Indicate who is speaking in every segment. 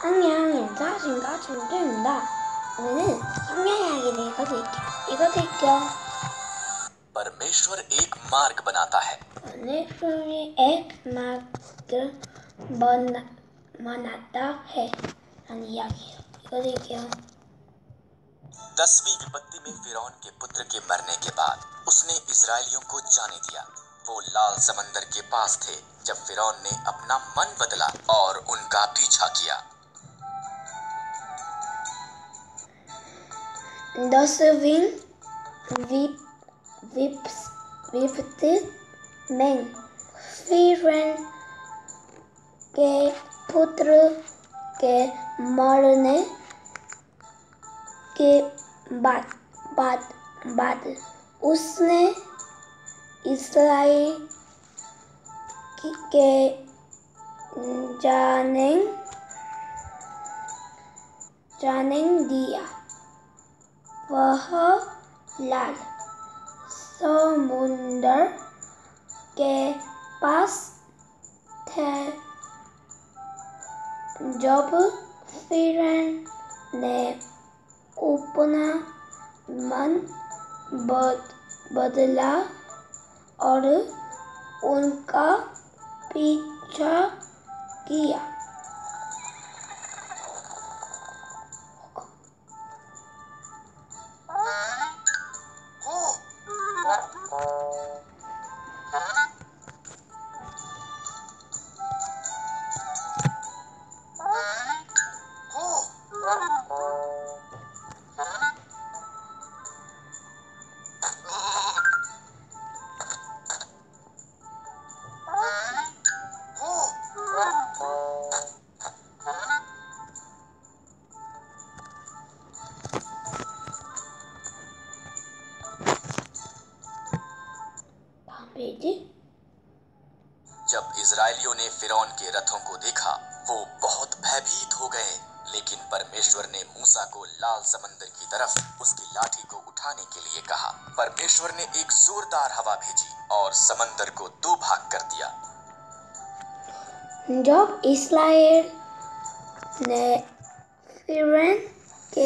Speaker 1: 안녕, 자신과 존재입니다. 오늘은 성경 이야기를 읽어드릴게요.
Speaker 2: परमेश्वर एक मार्ग बनाता है।
Speaker 1: परमेश्वरी एक मार्ग बनाता है। इयागी 읽어드릴게요.
Speaker 2: 10वीं विपत्ति में फिरौन के पुत्र के मरने के बाद उसने इजरायलियों को जाने दिया। वो लाल समंदर के पास थे जब फिरौन ने अपना मन बदला और उनका पीछा किया।
Speaker 1: 10वीं विपत्ति में फिरौन के पुत्र के मरने के बाद उसने इस्राएल के जाने दिया। वह लाल समुंदर के पास थे जब फिरौन ने अपना मन बदला और उनका पीछा किया।
Speaker 2: जब इजरायलियों ने फिरौन के रथों को देखा वो बहुत भयभीत हो गए, लेकिन परमेश्वर ने मूसा को लाल समंदर की तरफ उसकी लाठी को उठाने के लिए कहा। परमेश्वर ने एक जोरदार हवा भेजी और समंदर को दो भाग कर दिया।
Speaker 1: जब इस्राएल ने फिरौन के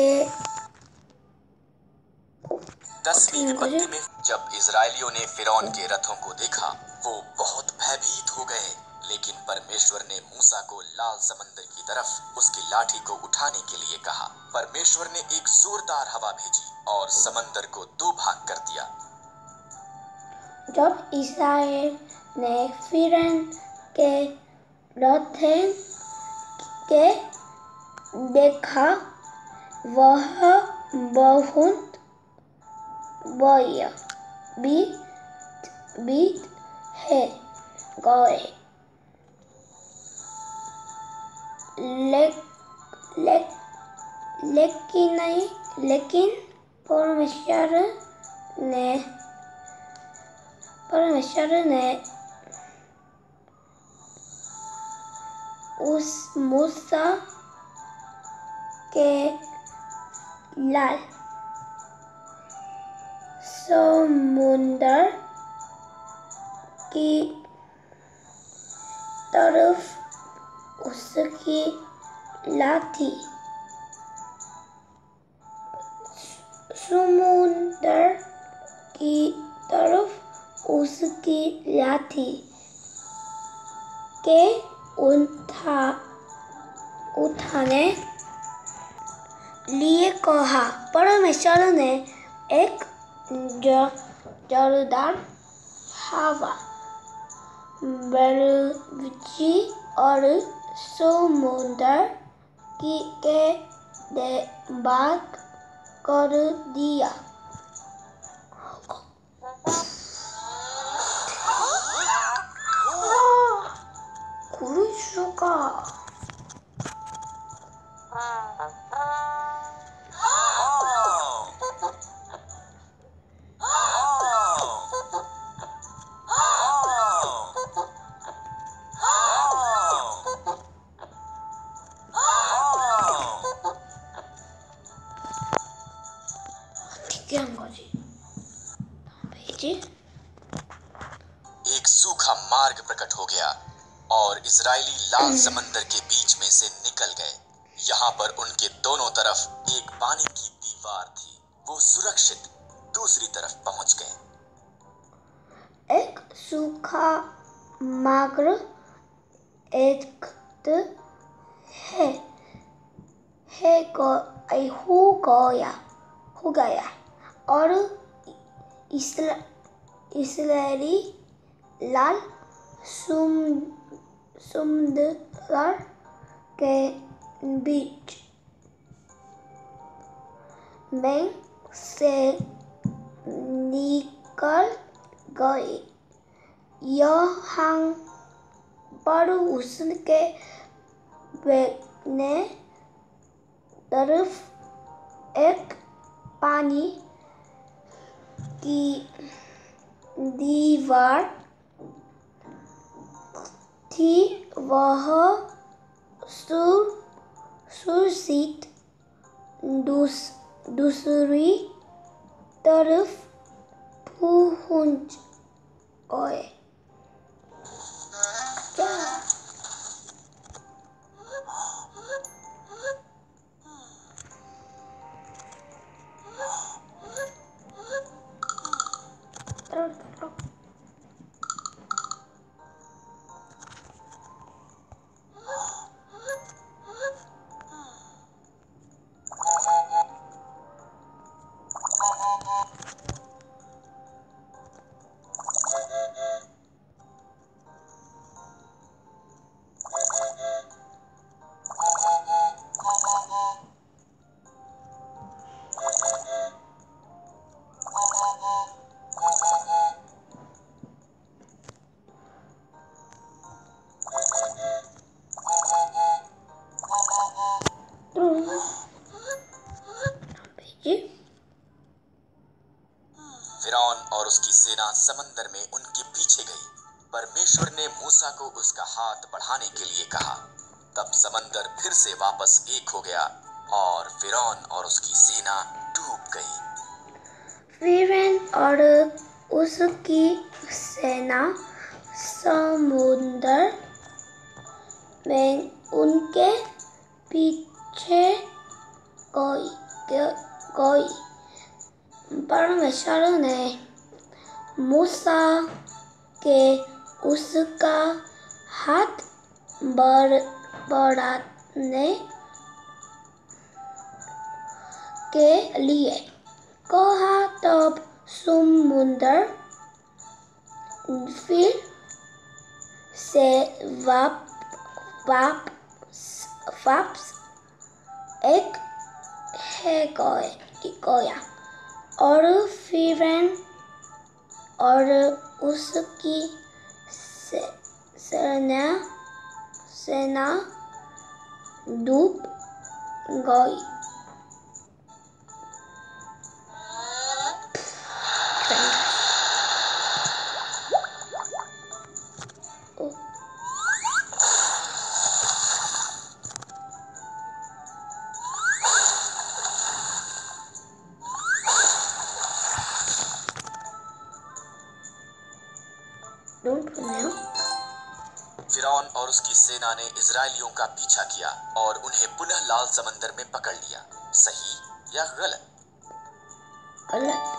Speaker 2: 10वीं विपत्ति में जब इजरायलियों ने फिरौन के रथों को देखा वो बहुत भयभीत हो गए, लेकिन परमेश्वर ने मूसा को लाल समंदर की तरफ उसकी लाठी को उठाने के लिए कहा। परमेश्वर ने एक जोरदार हवा भेजी और समंदर को दो भाग कर दिया।
Speaker 1: जब इस्राएल ने फिरौन के रथ के देखा वह बहुत भयभीत है गए, लेकिन परमेश्वर ने उस मूसा के लाल समुंदर की तरफ उसकी लाठी समुंदर की तरफ उसकी लाठी के उठाने लिए कहा। परमेश्वर ने एक जोरदार हवा भेजी और समुंदर के भाग कर दिया। क्या
Speaker 2: एक सूखा मार्ग प्रकट हो गया और इजरायली लाल समंदर के बीच में से निकल गए। यहाँ पर उनके दोनों तरफ एक पानी की दीवार थी। वो सुरक्षित दूसरी तरफ पहुंच गए।
Speaker 1: एक सूखा मगर एकट हो गया और इसराइली लाल समुद्र के बीच में से निकल गए। यहाँ पर उसके दाहिने तरफ एक पानी की दीवार थी। वह सुरक्षित दूसरी तरफ पहुंच गए।
Speaker 2: फिरौन और उसकी सेना समंदर में उनके पीछे गई। परमेश्वर ने मूसा को उसका हाथ बढ़ाने के लिए कहा। तब समंदर फिर से वापस एक हो गया और फिरौन और उसकी सेना डूब गई।
Speaker 1: फिरौन और उसकी सेना समुद्र में उनके पीछे गई। परमेश्वर ने मूसा के उसका हाथ बढ़ाने के लिए कहा। तब समुद्र फिर से वापस एक गया और फिरौन और उसकी सेना डूब गई।
Speaker 2: फिरौन और उसकी सेना ने इजरायलियों का पीछा किया और उन्हें पुनः लाल समंदर में पकड़ लिया। सही या गलत?
Speaker 1: गलत।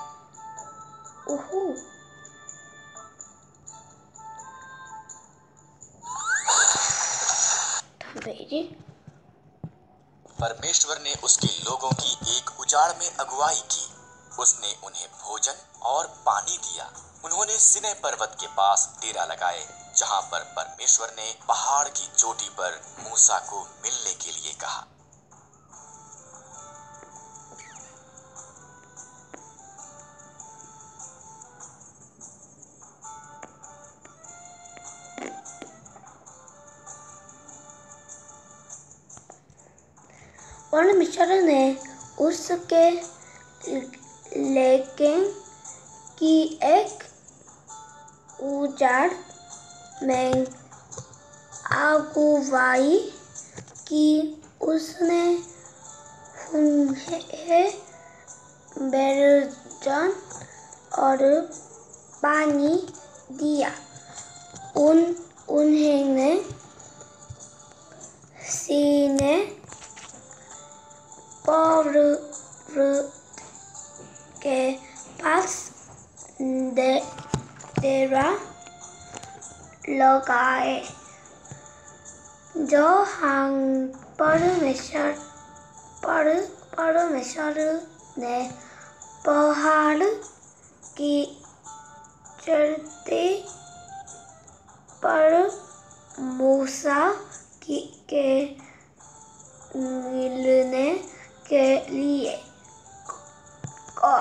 Speaker 2: परमेश्वर ने उसके लोगों की एक उजाड़ में अगुवाई की। उसने उन्हें भोजन और पानी दिया। उन्होंने सिनै पर्वत के पास डेरा लगाए, जहां पर परमेश्वर ने पहाड़ की चोटी पर मूसा को मिलने के लिए कहा।
Speaker 1: परमेश्वर ने उसके लेकिन की एक उजाड़ में अगुवाई की। उसने उन्हें भोजन और पानी दिया। उन्होंने सिनै पर्वत के पास डेरा लगाए। जहाँ परमेश्वर ने पहाड़ की चोटी पर मूसा के मिलने के लिए कहा।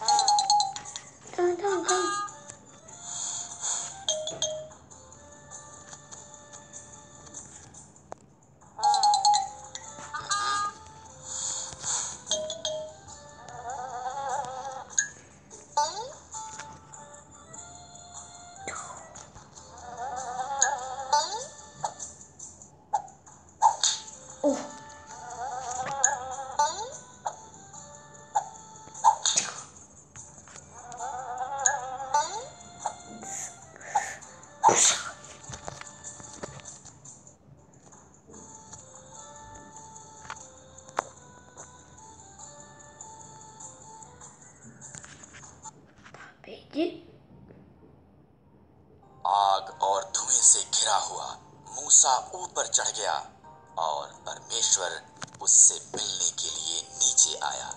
Speaker 2: आग और धुएं से घिरा हुआ मूसा ऊपर चढ़ गया और परमेश्वर उससे मिलने के लिए नीचे आया।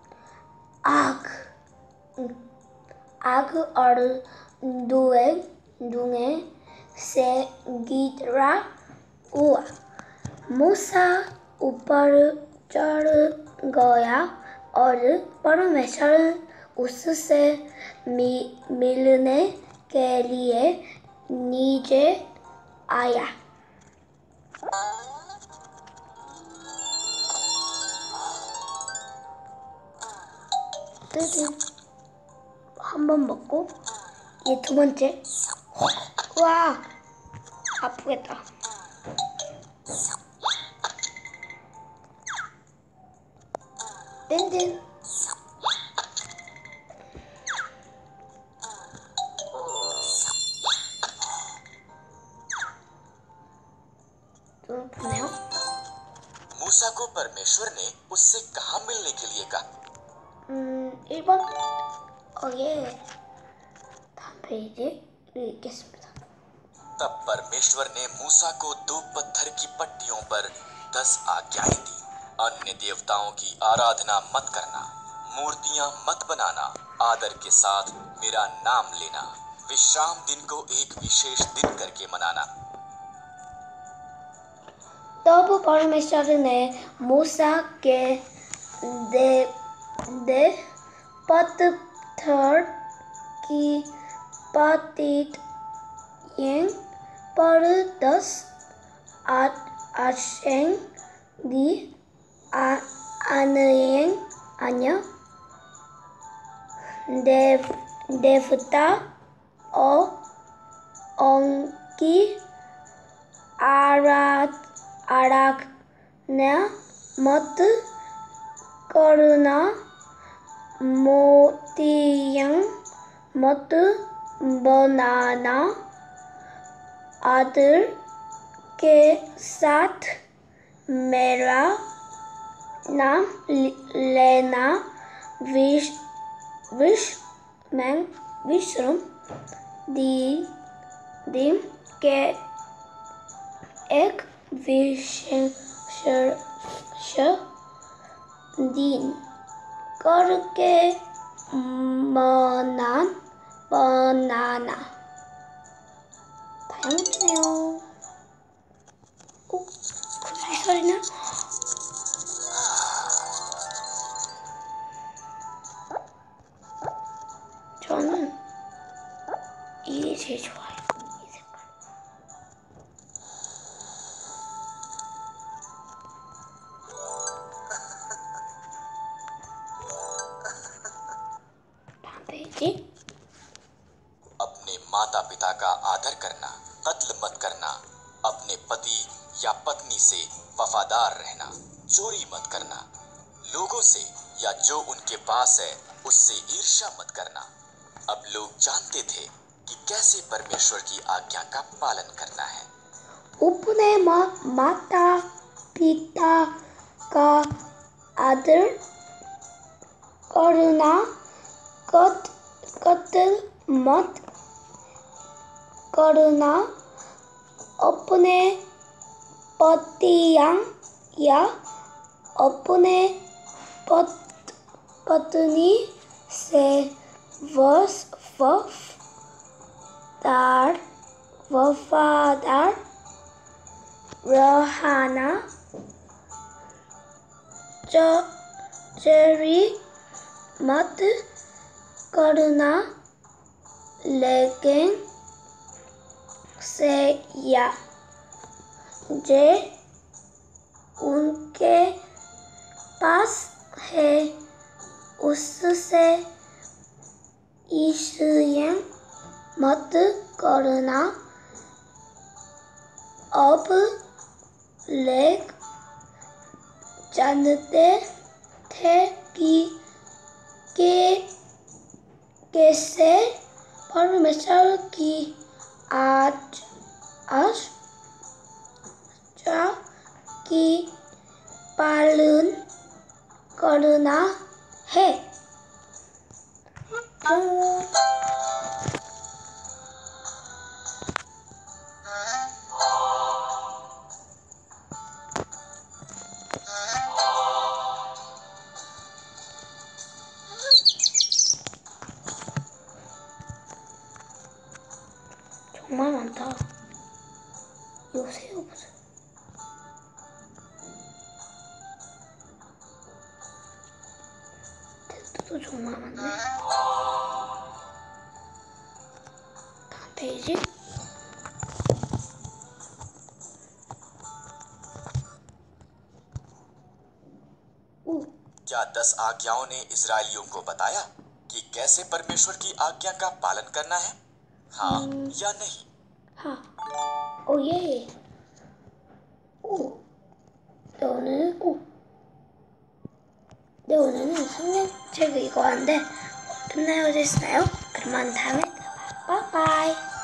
Speaker 1: आग और धुएं से घिरा हुआ मूसा ऊपर चढ़ गया और परमेश्वर उससे मिलने के लिए नीचे आया। 한번 먹고 얘 두 번째. 와, 아프겠다. 땡땡. 좀 보네요.
Speaker 2: मूसा को परमेश्वर ने उससे कहाँ मिलने के लिए कहा?
Speaker 1: 1번. 예. 다음 페이지 읽겠습니다.
Speaker 2: तब परमेश्वर ने मूसा को 2 पत्थर की पट्टियों पर 10 आज्ञाएं दी। अन्य देवताओं की आराधना मत करना, मूर्तियां मत बनाना, आदर के साथ मेरा नाम लेना, विश्राम दिन को एक विशेष दिन करके मनाना।
Speaker 1: तब परमेश्वर ने मूसा के पत्थर की पट्टियों पर 10 आज्ञाएं दी। अन्य देवता और उनकी आराधना मत करना, मूर्तियां मत बनाना, आदर के साथ मेरा नाम लेना, विश्राम दिन के एक विशेष दिन करके बनाना। 다행이네요. 무슨 소리나? 저는 이게 제일 좋아요. 이 색깔. 다음 페이지.
Speaker 2: अपने माता पिता का आदर करना, कत्ल मत करना, अपने पति या पत्नी से वफादार रहना, चोरी मत करना, लोगों से या जो उनके पास है उससे ईर्ष्या मत करना। अब लोग जानते थे कि कैसे परमेश्वर की आज्ञा का पालन करना है।
Speaker 1: अपने माता पिता का 아들 करुणा कत्ल मत करना अपने पति या अपने पत्नी से वफादार रहना चोरी मत करना लेकिन से या जे उनके पास है उससे ईर्ष्या मत करना। अब लोग जानते थे कि कैसे परमेश्वर की आज्ञा की पालन करना है। 정말 많다. 이거 세어보세요. 텍스트도 정말 많네. 다음 페이지.
Speaker 2: क्या 10 आज्ञाओं ने इजरायलियों को बताया कि कैसे परमेश्वर की आज्ञा का पालन करना है? हाँ या नहीं?
Speaker 1: हाँ. 예. 오. 오늘은 성경책을 읽어왔는데 끝나요 됐어요? 그러면 다음에 봐요. 빠이빠이.